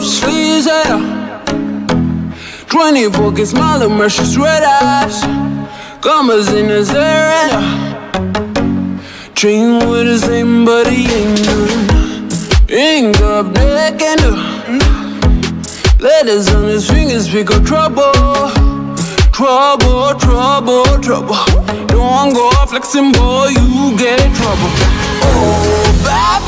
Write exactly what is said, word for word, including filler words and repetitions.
sleeves, yeah. twenty-four K smile and mercies red eyes. Commas in his hair, yeah. Dream with the same, but he ain't none. Ain't got black and uh, letters on his fingers, pick up trouble. Trouble, trouble, trouble. Don't go flexing, boy, you get in trouble. Oh, bad